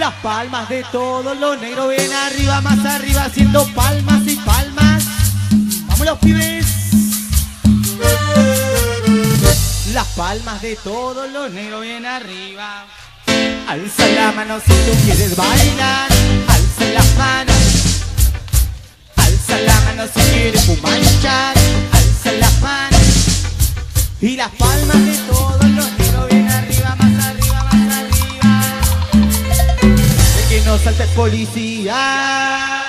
Las palmas de todos los negros bien arriba, más arriba, haciendo palmas y palmas. ¡Vamos los pibes! Las palmas de todos los negros bien arriba. Alza la mano si tú quieres bailar. Alza las manos. Alza la mano si quieres fumanchar. Alza las manos. Y las palmas de todos los negros bien arriba, más arriba, más arriba. De que no salte policía.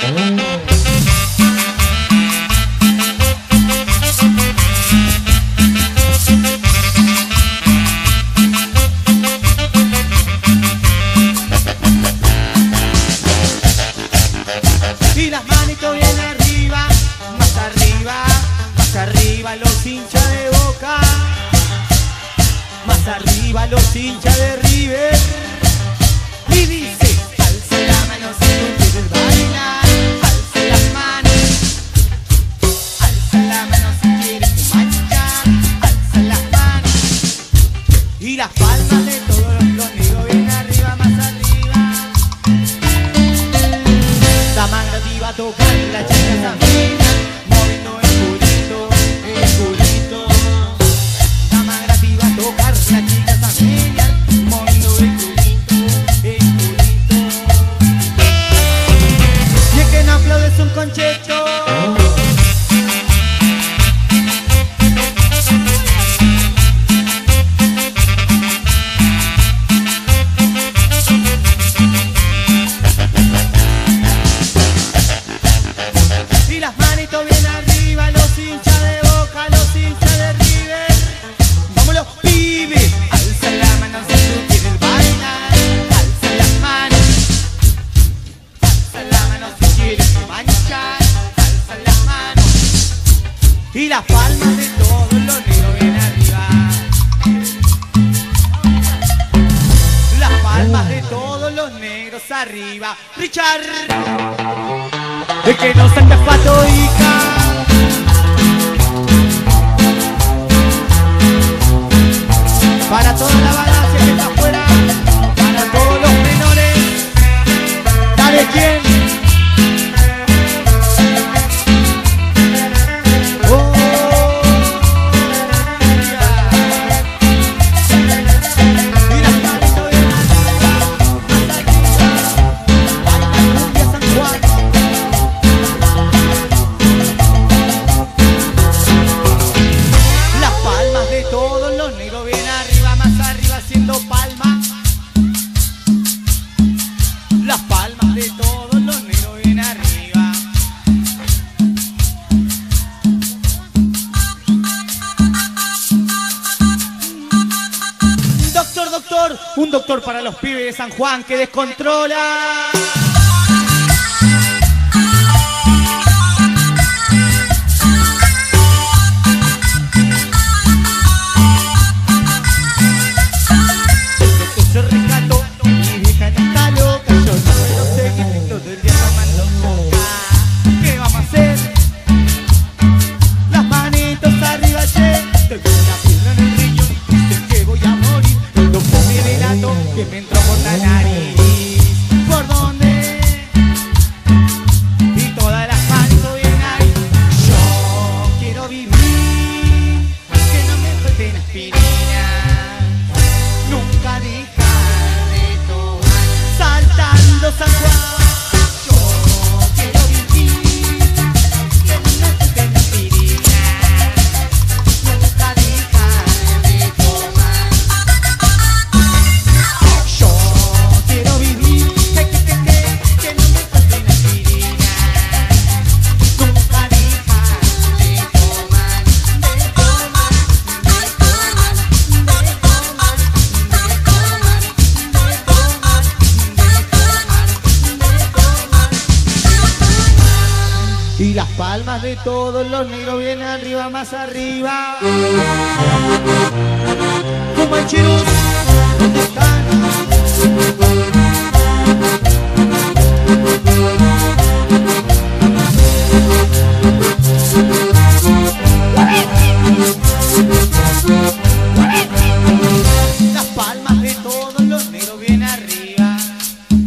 Y las manitos bien arriba, más arriba, más arriba los hinchas de Boca, más arriba los hinchas de River. Y dice, alza la mano si tú quieres bailar, alza las manos, alza la mano si quieres manchar, alza las manos. Y las palmas de todos los negros bien arriba, más arriba. La manga te iba a tocar, la chica Samina, moviendo el culito, el culito. La manga te iba a tocar, la chica Samina, moviendo el culito, el culito. Y es que no aplaudes un conchecho. Y las manitos bien arriba, los hinchas de Boca, los hinchas de River. Vamos los pibes. Alza la mano si tú quieres bailar. Alza las manos. Alza la mano si quieres manchar. Alza las manos. Y las palmas de todos los negros bien arriba. Las palmas de todos los negros arriba. Richard. De que no saques patoica. Para toda la bagacia que está afuera, para todos los menores. Dale, ¿quién? Oh, y las manitos bien arriba, más arriba. Baila cumbia San Juan. Las palmas de todos los negros bien arriba, más arriba, haciendo palmas. Las palmas de todos los negros bien arriba. Doctor, doctor, un doctor para los pibes de San Juan que descontrola. Yo rescato, mi vieja no está loca, yo no puedo seguir todo el día tomando coca. ¿Qué vamos a hacer? Las manitos arriba, che. Tengo una piedra en el riñón, sé que voy a morir. El doctor me relató que me entró por la nariz. ¿Por dónde? Y todas las manitos bien ahí. Yo quiero vivir, que no me falten aspirina. Nunca dejar de tomar, saltando San Juan. Yo quiero vivir, que no me falten aspirina. Nunca dejar de tomar. Yo quiero vivir, que no me falten aspirina. Nunca dejar de tomar, de tomar, de tomar, de tomar. Y las palmas de todos los negros bien arriba, más arriba. Como el chirus, ¿dónde están? Las palmas de todos los negros bien arriba.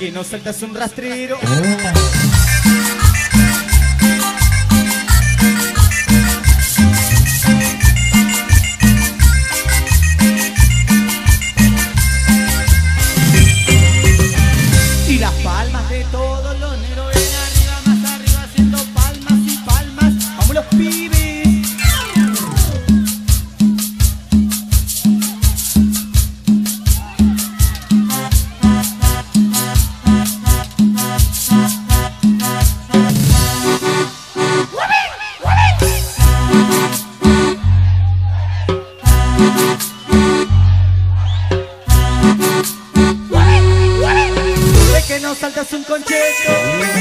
que no saltas un rastrero. Y las palmas de todos los negros ven arriba, más arriba, haciendo palmas y palmas. ¡Vamos los pibes! Que no saltas un concheto.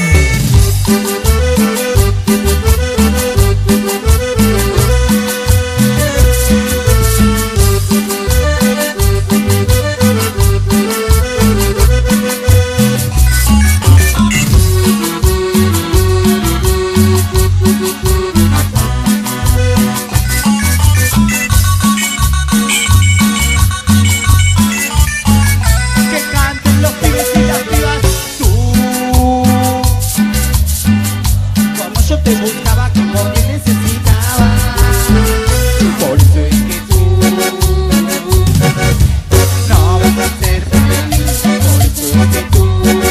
Que canten los pibes y las pibas. Yo te buscaba como te necesitaba. Por eso es que tú no vas a ser para mí. Por eso es que tú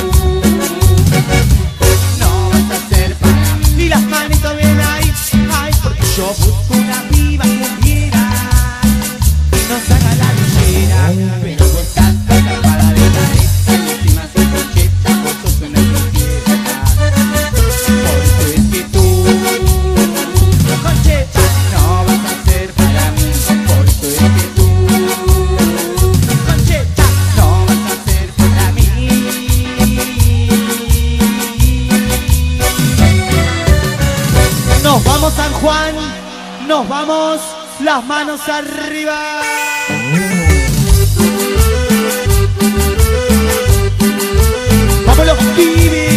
no vas a ser para mí. Y las manitos bien ahí, ay, porque yo busco una piba que quiera y nos haga la ligera. Pero vos estás atrapada de la esta y encima sin concheta, vos sos una inquieta. Por eso es que Concheta, no vas a ser para mí. Por eso es que tú, Concheta, no vas a ser para mí. Nos vamos San Juan, nos vamos, las manos arriba. Vamos los pibes.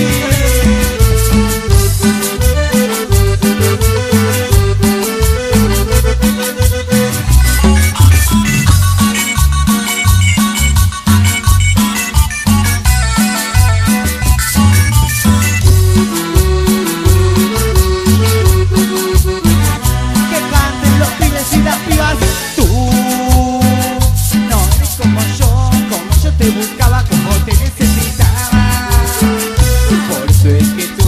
Te buscaba como te necesitaba. Por eso es que tú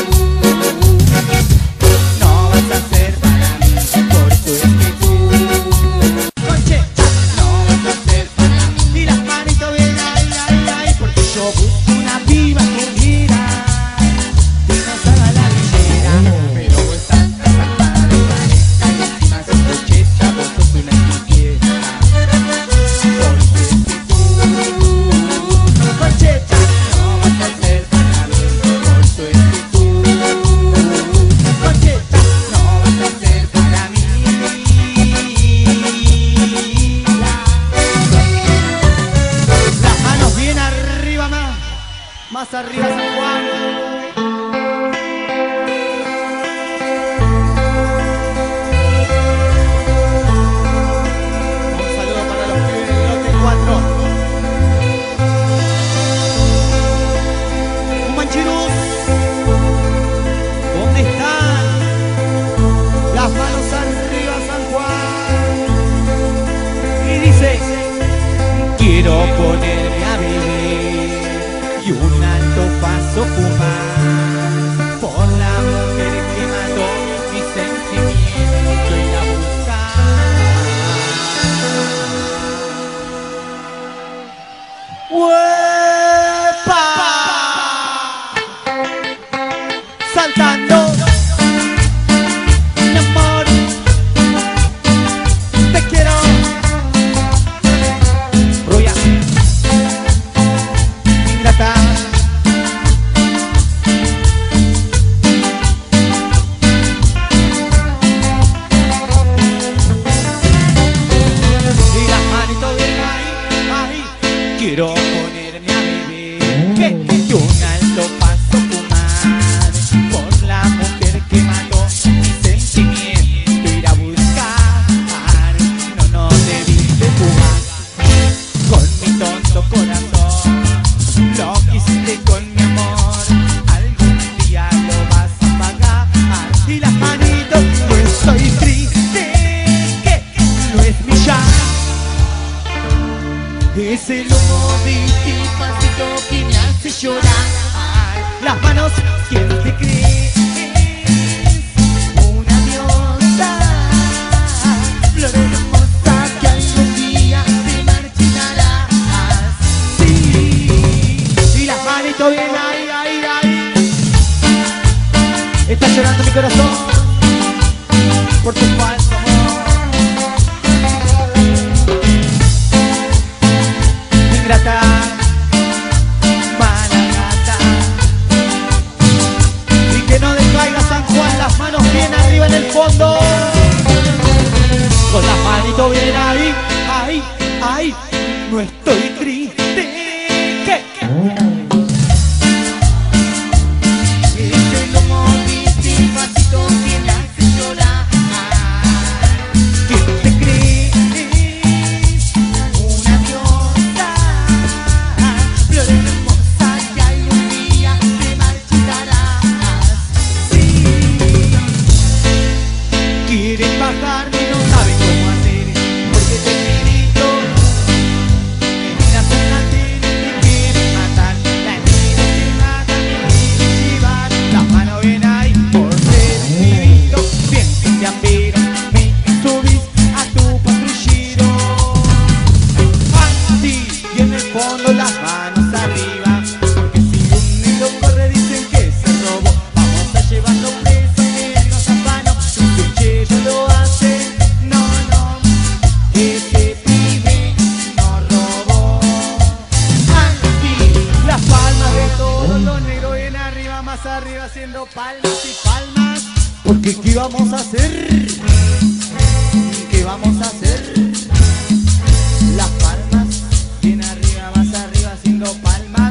no vas a ser para mí. Por eso es que tú, Concheta, no vas a ser para mí. Y las manitos bien ahí, ahí, ahí, porque yo busco una piba que quiera y nos haga la ligera. Pero vos estás atrapada de la esta y encima sin Concheta, vos sos una inquieta. Por eso es que tú, Concheta, no vas a ser para mí. Por eso es que tú, Concheta, no vas a ser para mí. Las manos bien arriba, más arriba San Juan. Un saludo para los pibes del lote 4. Mancheros, ¿dónde están? Las manos arriba, San Juan. Y dice: quiero ponerme a beber y un alto paso fumar por la mujer que mató mi sentimiento y la buscar. ¡Uepa! Saltando, mi amor, te quiero. Rubia, ingrata, ya. Ese lomo despacito que me hace llorar. Las manos, ¿quién te cree? Una diosa, flor hermosa que algún día te marchitarás. Sí, y las manitos bien ahí, ahí, ahí. Está llorando mi corazón por tu falso amor. Ingrata, mala gata. Y que no decaiga San Juan, las manos bien arriba en el fondo. Con las manitos bien ahí, ahí, ahí. No estoy triste. ¿Qué? Ese lomo despacito que me hace llorar. ¿Quién te cree? Una diosa, flor hermosa que algún día te marchitarás. Sí, quieren bajarme y no saben cómo hacer, porque te grito. Me miras en la tele y te quieren matar. La envidia te mata, me quieren llevar. Las manos bien ahí por ser vivido. Bien que te apero, me subís a tu patrullero. Así, y en el fondo las manos arriba. Porque si un negro corre dicen que se robó. Vamos a llevarlo preso, negros afanos. Si ellos lo hacen, no, no. Ese pibe no robó. Así, las palmas de todos los negros bien arriba, más arriba haciendo palmas y palmas. Porque ¿qué vamos a hacer? ¿Qué vamos a hacer? Las palmas bien arriba, más arriba haciendo palmas.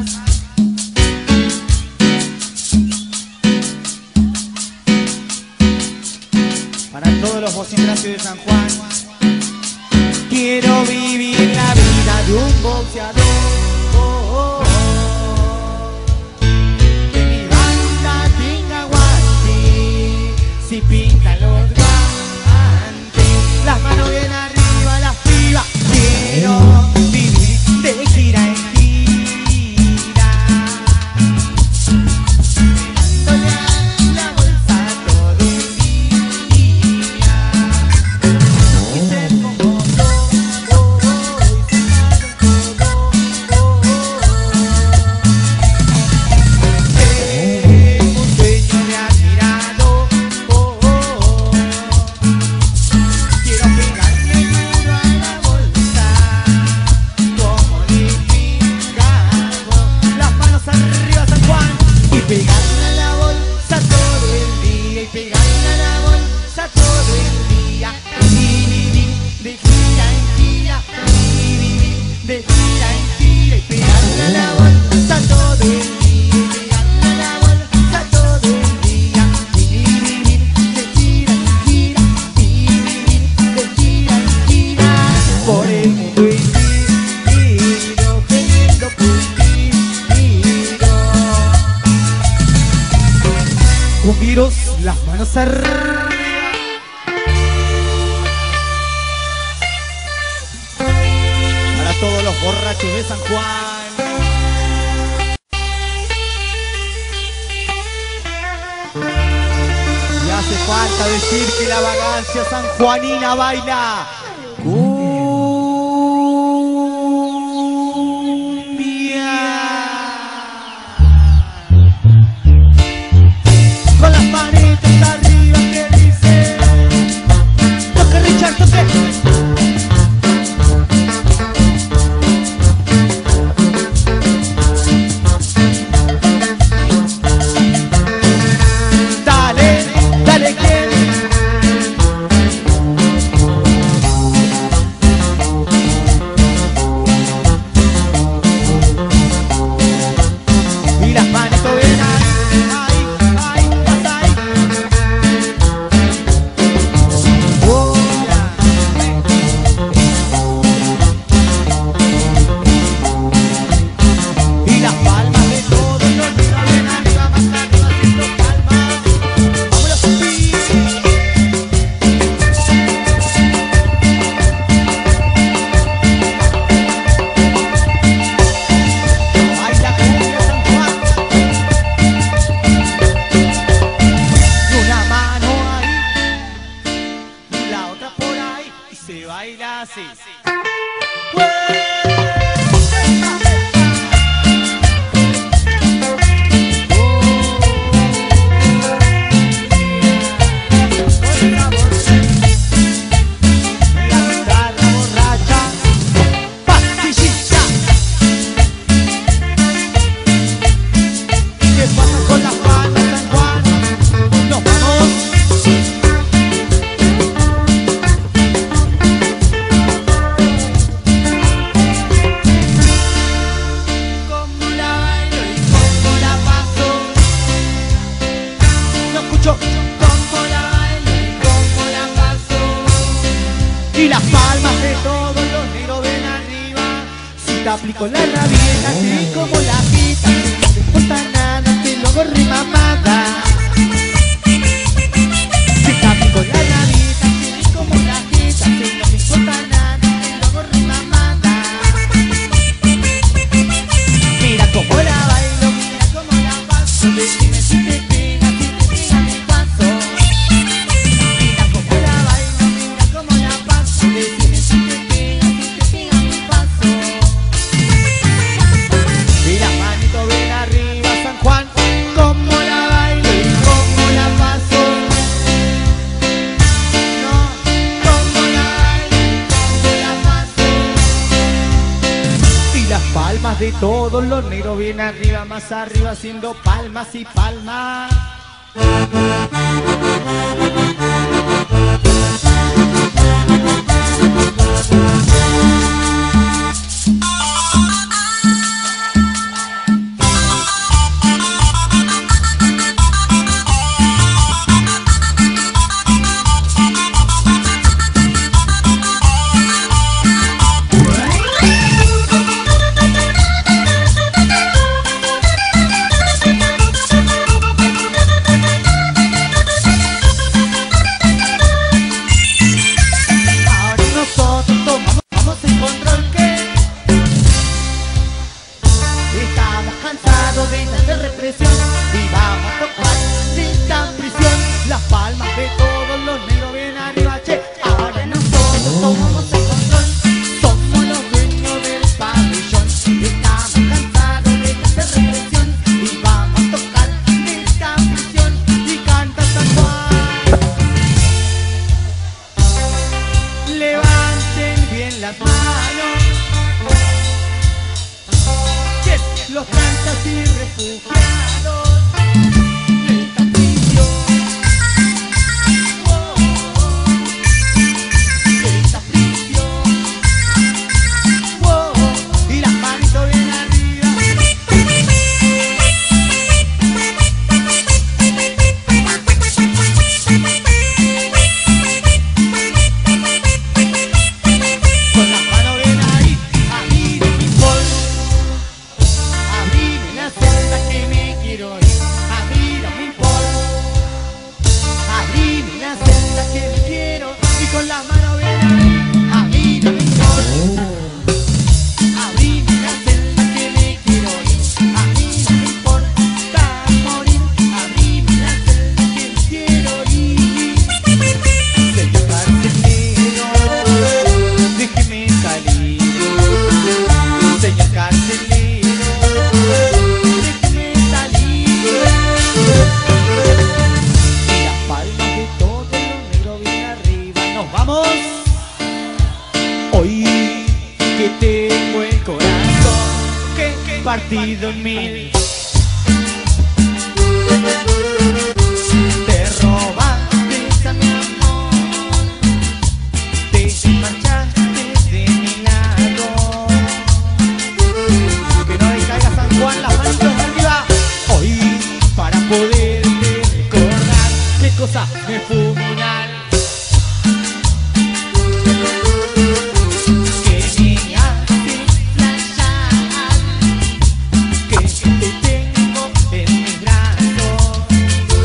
Para todos los vocindracios de San Juan. Quiero vivir la vida de un boxeador. Que mi banda tenga guante. Si pinta los guantes, las manos bien arriba, las pibas. Quiero vivir de gira en gira, dándole a la bolsa todo el día. Y ser como yo, y tengo un sueño de admirado. Quiero pegarle duro a la bolsa, como Chicago. Las manos arriba, San Juan. Y pegarle a la bolsa todo el día. Y pegarle a la bolsa todo el día. Y vivir de gira en gira. Y vivir de gira en gira. Y pegarle a la bolsa todo el día. Y pegarle a la bolsa todo el día. Y vivir de gira en gira. Y vivir de gira en gira. Por el mundo entero, queriendo cumpliros las manos arriba. Para todos los borrachos de San Juan. Y hace falta decir que la vagancia sanjuanina baila con las manitas arriba que dice. Toque Richard, toque. Dale, dale que baila así. Y las palmas de todos los negros ven arriba. Si te aplico la rabieta, así como la quita, no te importa nada, te lo gorri mamada. Si te aplico la rabieta, así como la quita, no te importa nada, te lo gorri mamada. Mira cómo la bailo, mira cómo la paso, decime si te pega, si te pega mi paso. Mira cómo la bailo, mira cómo la paso, decime si te pega mi paso. Y la manito ven arriba, San Juan, cómo la bailo y cómo la paso. No, cómo la bailo y cómo la paso. Y las palmas de todos los negros bien arriba, más arriba, haciendo palmas y palmas. Y vamos a tocar sin tan prisión. Las palmas de todos los negros bien arriba, che. Ahora nosotros tomamos el control, somos los dueños del pabellón. Estamos cansados de esta represión y vamos a tocar sin tan prisión. Y canta San Juan. Levanten bien las manos, los tranzas y refugiados de esta prisión, de esta prisión, y las manitos bien arriba. Con las manos bien ahí, a mí no me importa. Abrime la celda que me quiero ir, a mí no me importa. Abrime la celda que me quiero y con las manos bien ahí, a mí no me importa. Abrime la celda que me quiero ir, a mí no me importa morir. Abrime la celda que me quiero ir. Señor carcelero, déjeme salir. Señor carcelero, vamos, hoy que tengo el corazón que partido en mil. Te robaste a mi amor, te marchaste de mi lado. Que no descaiga San Juan, las manitos arriba. Hoy para poderte recordar qué cosa me fuminar. Que te tengo en mis brazos.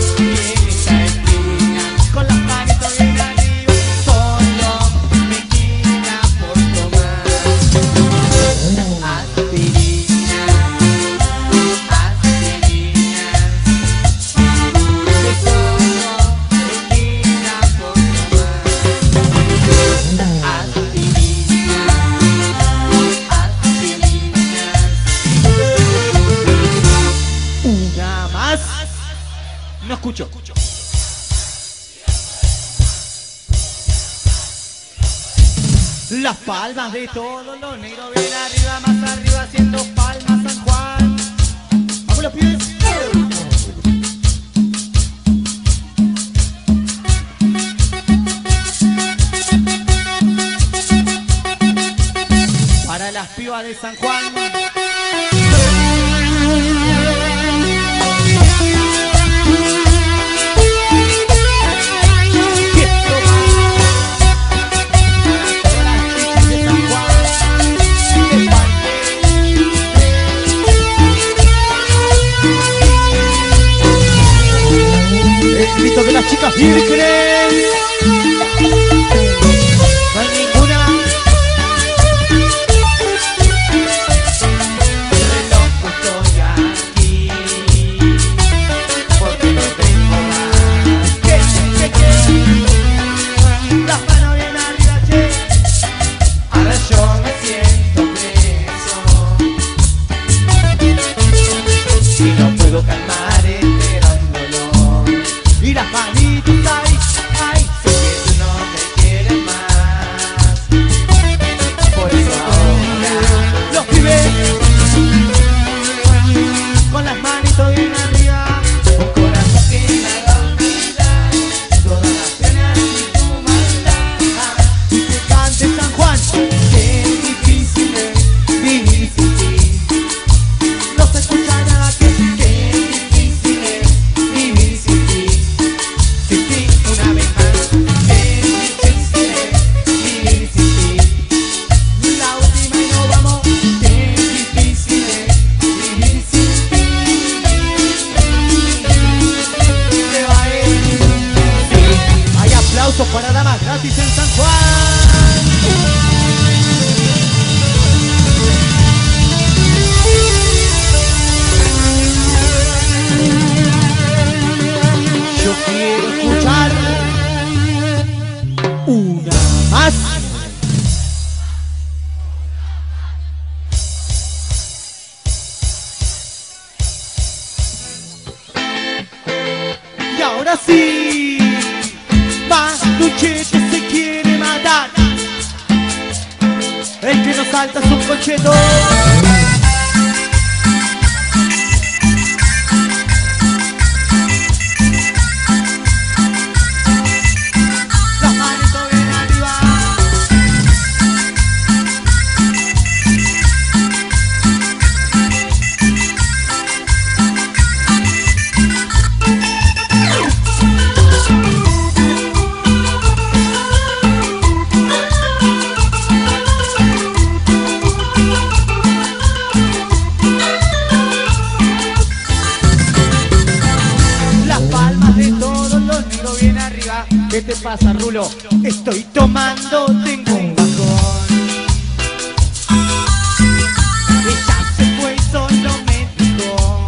escucho. Las palmas de todos los negros bien arriba, más arriba haciendo palmas San Juan. Vamos los pibes. Para las pibas de San Juan. El grito de las chicas vírgenes. No hay ninguna. Reloj, estoy aquí porque no tengo más. ¿Qué? Las manos bien arriba, che. Ahora yo me siento preso y no puedo calmar este gran dolor. Y las manitos ay, ay, sé que tú no me quieres más. Por eso ahora los pibes con las manitos bien arriba, un corazón que me haga olvidar todas las penas y tu maldad. Y que cante San Juan, qué difícil es vivir sin ti. No se escucha nada que difícil es vivir sin ti. Una vez más, qué difícil es vivir sin ti. La última y nos vamos, qué difícil es vivir sin ti. Se va a ir. Sí. Hay aplausos para damas gratis en San Juan. Yo quiero escuchar una más. Y ahora sí, Manucheto se quiere matar. El que no salta es un concheto. ¿Qué te pasa, Rulo? Estoy tomando, tengo un bajón. Ella se fue y solo me dijo: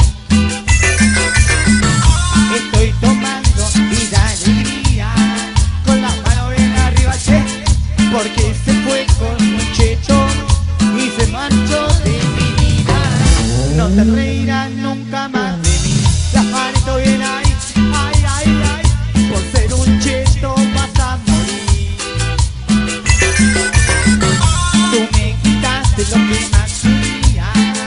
estoy tomando y da alegría, con las manos bien arriba, che, porque se fue con un checho y se marchó de mi vida. No te reirás nunca más de mí. Las manitos bien ahí, ay, ay, ay. Por ser un cheto vas a morir. Tú me quitaste lo que más quería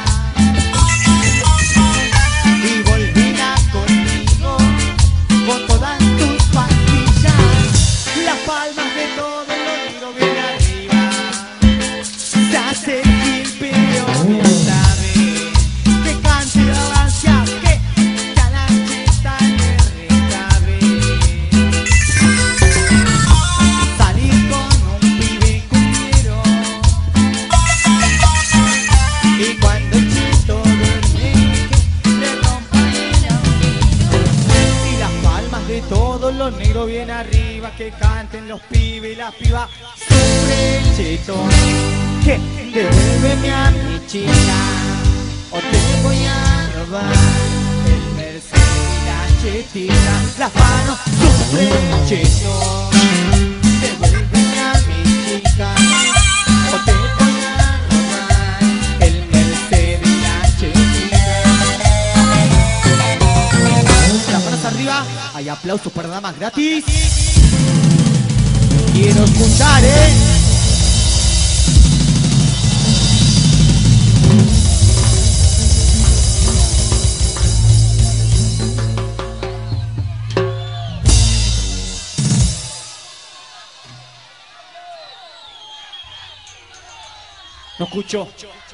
y volverás conmigo con todas tus pastillas. Las palmas de todo lo negro bien arriba. Se hace el pero bien sabe que cante la ansia que a la cheta le recabe. Salir con un pibe cumbero y cuando el cheto duerme le rompan el oído. Y las palmas de todos los negros bien arriba, que canten los pibes y las pibas. Sufre el cheto, que devuélveme a mi chica o te voy a robar el Mercedes y la chetita. Las manos, sufre el cheto, devuélveme a mi chica o te voy a robar el Mercedes y la chetita. Las manos arriba. damas gratis. Quiero escuchar, No escucho.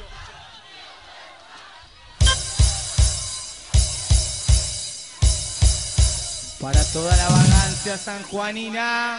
Para toda la vagancia sanjuanina.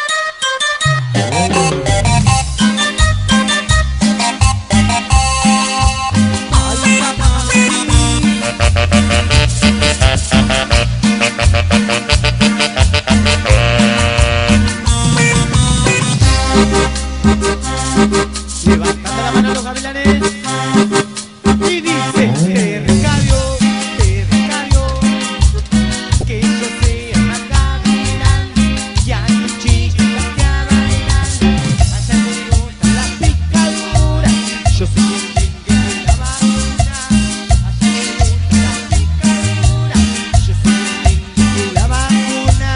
Levantando la mano a los gavilanes y dice: te recabio, que yo sea una gavilán y hay chiquitas que a bailar. Allá me gustan las picaduras, yo soy un dengue de la vacuna. Allá me gustan las picaduras, yo soy un dengue de la vacuna.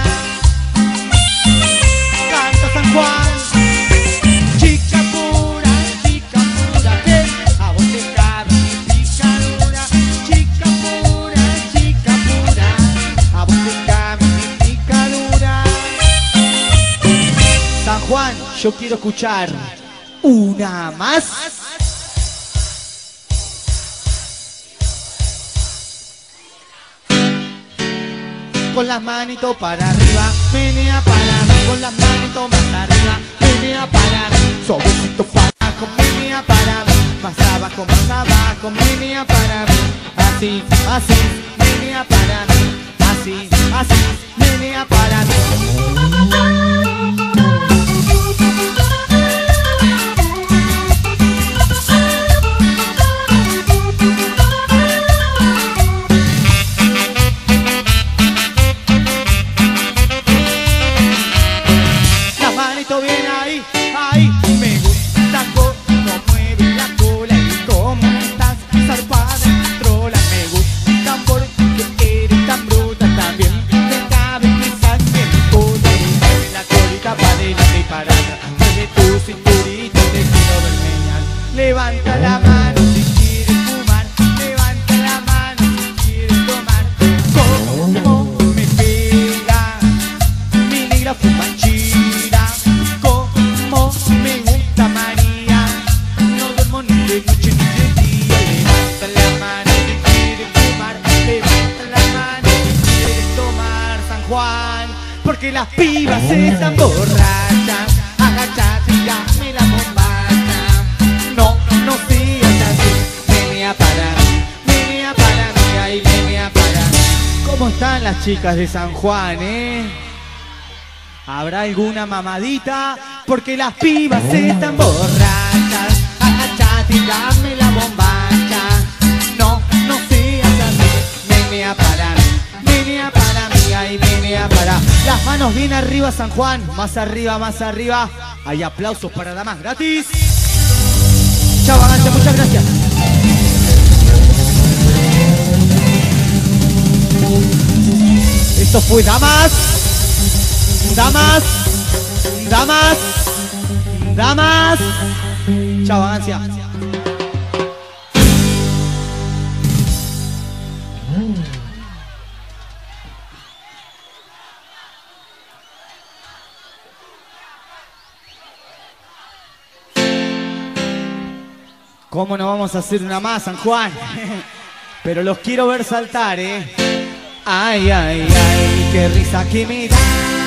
Canta San Juan. Juan, yo quiero escuchar una más. Con las manitos para arriba, menea para abajo, con las manitos más arriba, menea para arriba, suavecito para abajo, menea para abajo, más abajo, menea para arriba, así, así, menea para arriba, así, así, menea para arriba. Bien ahí, ahí, me gusta cómo mueve la cola y cómo estás zarpada en trola. Me gusta porque eres tan bruta, también me cabe que saque mi cola y mueve la colita para adelante y para atrás. Mueve tu cinturita, te quiero ver menear. Levanta la mano si quieres fumar, levanta la mano si quieres tomar. Como me pega mi negra fumanchita. Me gusta María, no duermo ni de noche ni de día. Levanta la mano si quieres fumar, levanta la mano si quieres tomar. San Juan, porque las pibas están borrachas. Agachate y dame la bombacha. No, no sigas así. Menea para mí, ahí menea para mí. ¿Cómo están las chicas de San Juan, ¿Habrá alguna mamadita? Porque las pibas están borrachas. Agachate y dame la bombacha. No, no seas así. Menea para mí, ahí menea para. Las manos bien arriba, San Juan. Más arriba, más arriba. Hay aplausos para damas gratis. Chao, vagancia, muchas gracias. Esto fue damas. Damas, damas, damas. Chao, vagancia. ¿Cómo no vamos a hacer una más, San Juan? Pero los quiero ver saltar, Ay, ay, ay, qué risa que me da.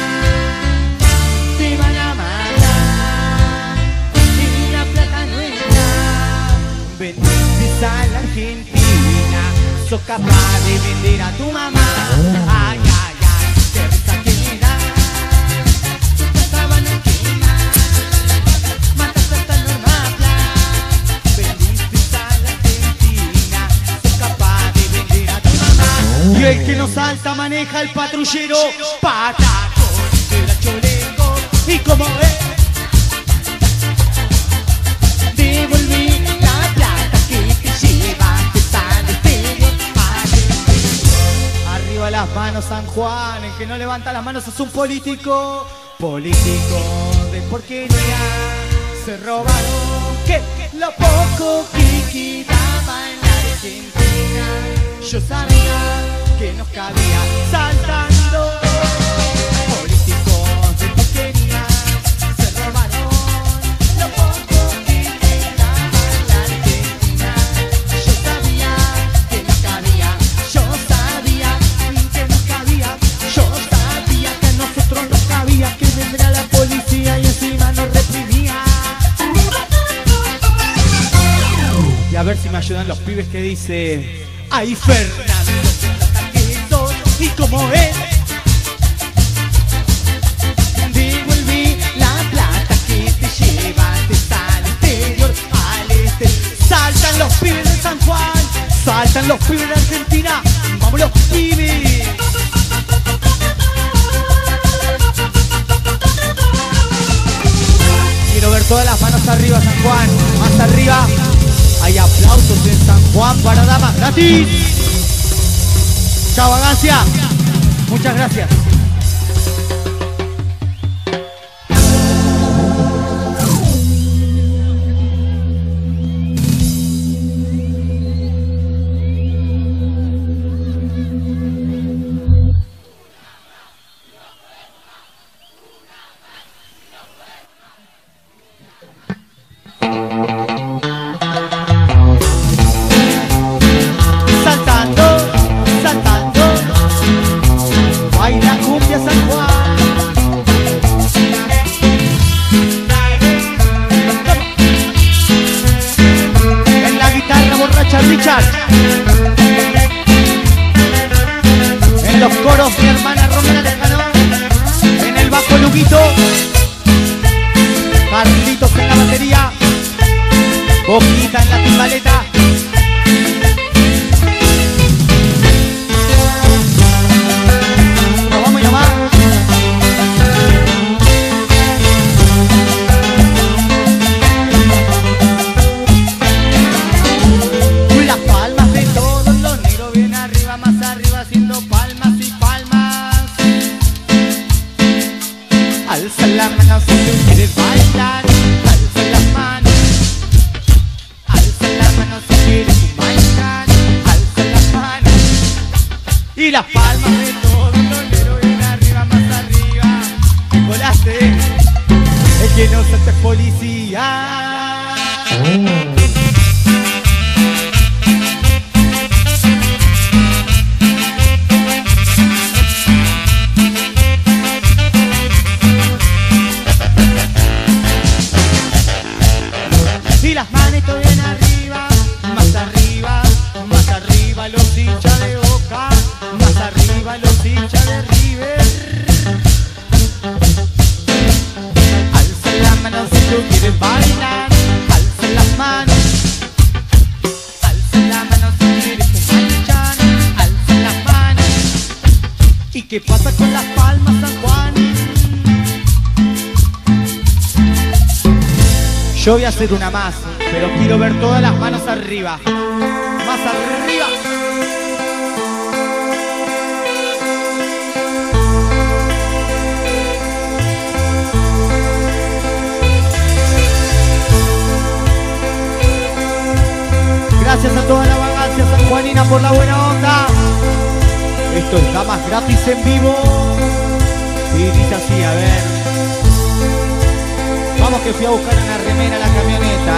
Te van a matar y la plata no está. Vendices a la Argentina, sos capaz de vender a tu mamá. Ay, ay, ay, qué risa que me da. Tu sábana quema, matas hasta Norma. Vendices a la Argentina, sos capaz de vender a tu mamá. Y el que no salta maneja el patrullero. Patacón de la Cholengo. Y como ves, devolví la plata que te llevaste para el exterior. Arriba las manos San Juan. El que no levanta las manos es un político. Político de porquería. Se robaron que lo poco que quedaba en la Argentina. Yo sabía que nos cabía saltando. Políticos de porquería. Se robaron lo poco que quedaba en la Argentina. Yo sabía que nos cabía. Yo sabía que nos cabía. Yo sabía que a nosotros nos cabía. Que vendría la policía y encima nos reprimía. Y a ver si me ayudan los pibes que dice: ay, Fernando, que sos y como él. Devolví la plata que te llevaste al exterior, al este. Saltan los pibes de San Juan, saltan los pibes de Argentina. Vamos los pibes. Quiero ver todas las manos arriba, San Juan, más arriba. Hay aplausos en San Juan para damas gratis. Chao, Vagancia. Muchas gracias. En los coros mi hermana Romana Lejano. En el bajo Luguito. Carlitos en la batería. Boquita en la timbaleta. Nos vamos y nomás. Alza las manos si tú quieres bailar. Alza las manos. Alza las manos si quieres bailar. Alza las manos. Y las palmas de todo el lonero bien arriba, más arriba. Volaste. Es que no seas policía. Y las manitos bien arriba, más arriba, más arriba los hinchas de Boca, más arriba los hinchas de River. Alza las manos si tú quieres bailar, alza las manos. Alza las manos si quieres bailar, alza las manos. ¿Y qué pasa con las palmas, San Juan? Yo voy a hacer una más, pero quiero ver todas las manos arriba. Más arriba. Gracias a toda la Vagancia sanjuanina por la buena onda. Esto es Damas Gratis en vivo. Y dice así, a ver. Vamos que fui a buscar una remera a la camioneta,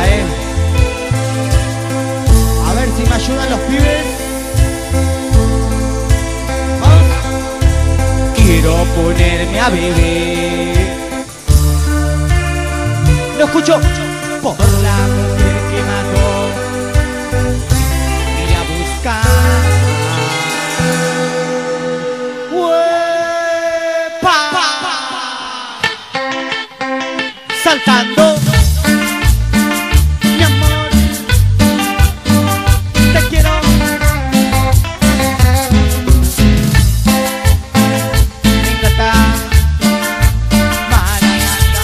A ver si me ayudan los pibes. Vamos. Quiero ponerme a beber. Lo escucho. Por la mujer que mató. Ir a buscar. ¡Uepa! Saltando, mi amor, te quiero. Me encanta, Maranata.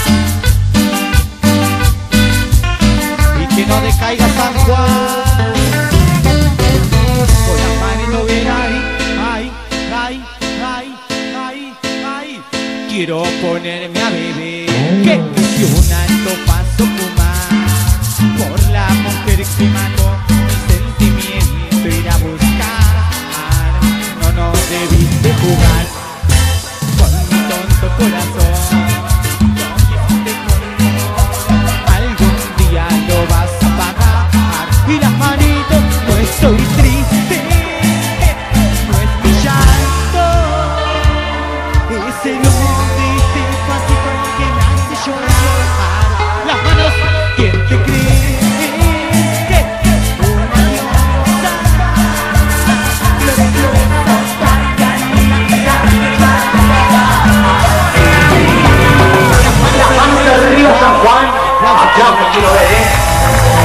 Y que no decaiga San Juan. Con las manitos bien ahí, ahí, ahí, ahí. quiero ponerme a beber. Que si un alto paso fumar por la mujer que mató mi sentimiento, ir a buscar. No debiste jugar con mi tonto corazón. No quisiste conmigo, algún día lo vas a pagar. Y las manitos, no estoy triste, no es mi llanto, es el hundiste fácil que me hace llorar. Las manos, ¿quién te cree? San Juan, allá me quiero ver,